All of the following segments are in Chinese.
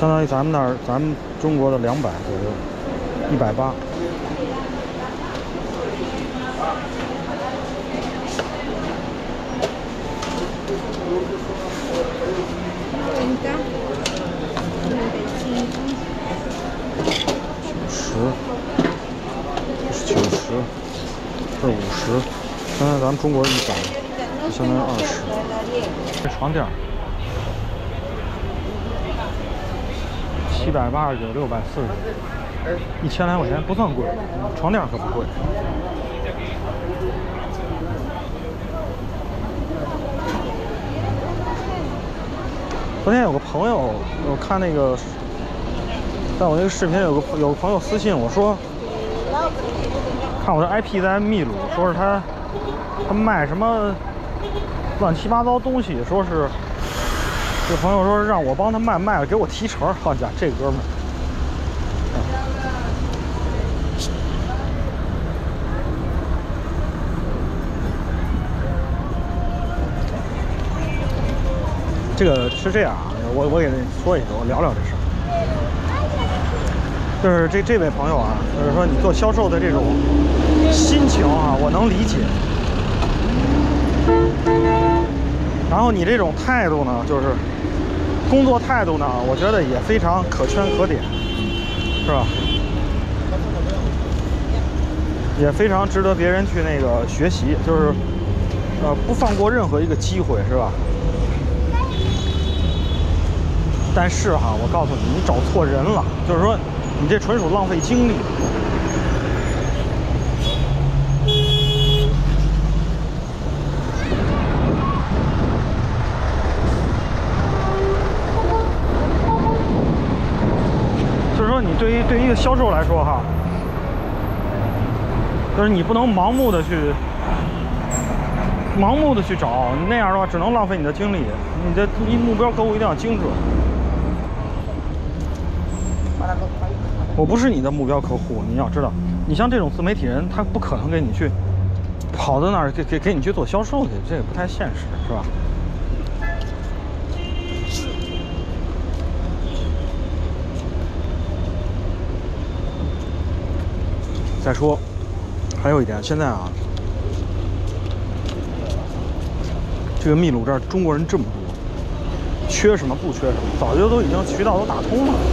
相当于咱们中国的200左右，180。90，这是50，相当于咱们中国100，相当于20。这床垫789、640，1000来块钱不算贵，床垫可不贵。昨天有个朋友，我看那个，在我那个视频有个朋友私信我说，看我的 IP 在秘鲁，说是他卖什么乱七八糟东西，说是这朋友说让我帮他卖了，给我提成。好家伙，这哥们儿。这个是这样啊，我给你说一个，我聊聊这事儿。就是这位朋友啊，就是说你做销售的这种心情啊，我能理解。然后你这种态度呢，就是工作态度呢，我觉得也非常可圈可点，是吧？也非常值得别人去那个学习，就是不放过任何一个机会，是吧？但是哈，我告诉你，你找错人了，就是说你这纯属浪费精力。就是说，你对于一个销售来说哈，就是你不能盲目的去找，那样的话只能浪费你的精力。你的目标客户一定要精准。我不是你的目标客户，你要知道，你像这种自媒体人，他不可能给你去跑到那儿给你去做销售去，这也不太现实，是吧？再说，还有一点，现在啊，这个秘鲁这儿中国人这么多，缺什么不缺什么，早就都已经渠道都打通了。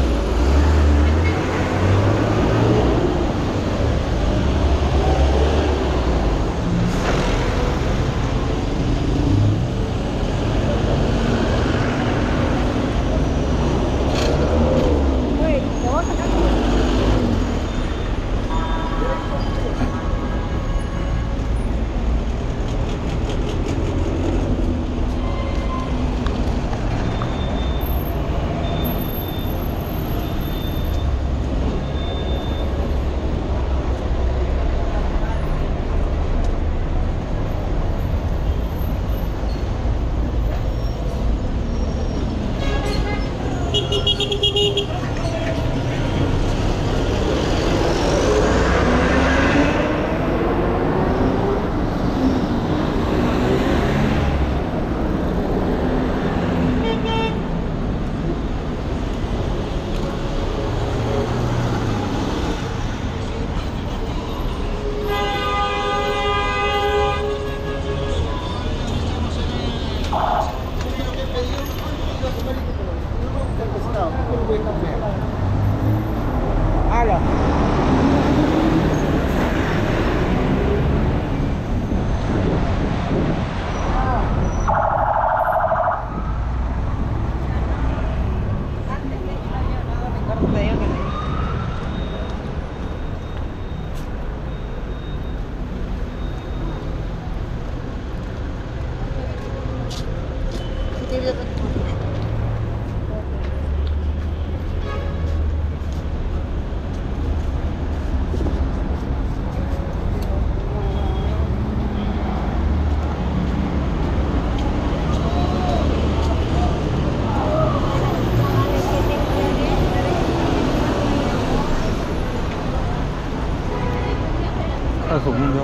快速公交。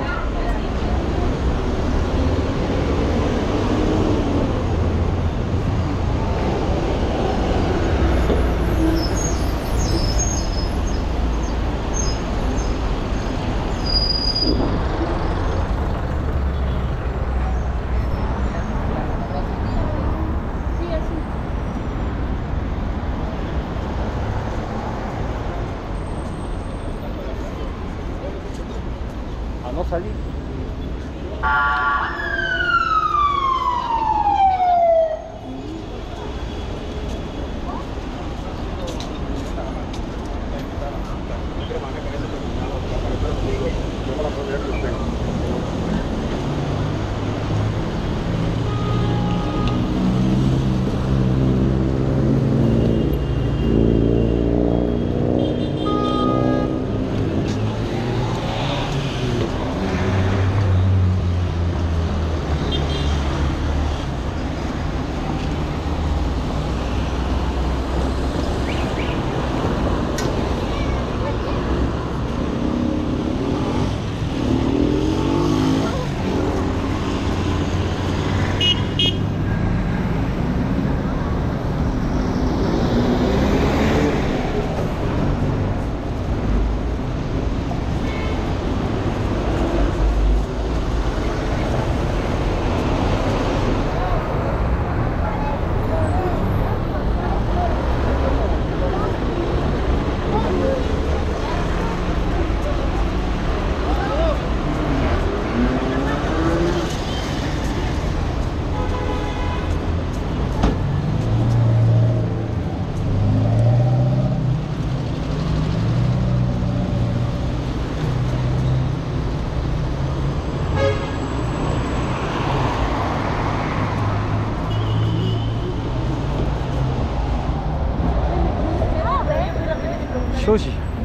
salir. 休息。